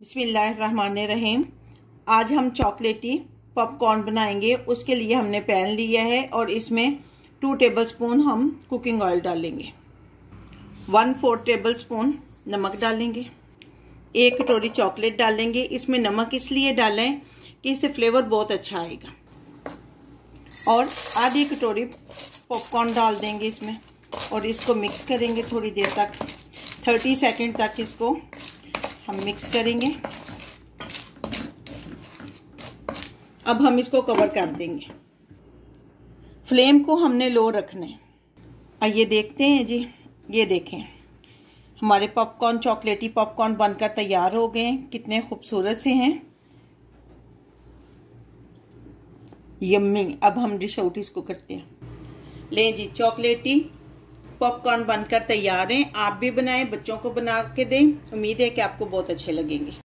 बिस्मिल्लाहिर्रहमानिर्रहीम। आज हम चॉकलेटी पॉपकॉर्न बनाएंगे। उसके लिए हमने पैन लिया है और इसमें 2 टेबलस्पून हम कुकिंग ऑयल डालेंगे, 1/4 टेबलस्पून नमक डालेंगे, 1 कटोरी चॉकलेट डालेंगे। इसमें नमक इसलिए डालें कि इससे फ्लेवर बहुत अच्छा आएगा। और आधी कटोरी पॉपकॉर्न डाल देंगे इसमें और इसको मिक्स करेंगे थोड़ी देर तक, 30 सेकंड तक इसको हम मिक्स करेंगे। अब हम इसको कवर कर देंगे। फ्लेम को हमने लो रखना है। आइए देखते हैं जी, ये देखें हमारे पॉपकॉर्न, चॉकलेटी पॉपकॉर्न बनकर तैयार हो गए हैं। कितने खूबसूरत से हैं, यम्मी। अब हम डिश आउट इसको करते हैं। ले जी, चॉकलेटी पॉपकॉर्न बनकर तैयार हैं। आप भी बनाएं, बच्चों को बना के दें। उम्मीद है कि आपको बहुत अच्छे लगेंगे।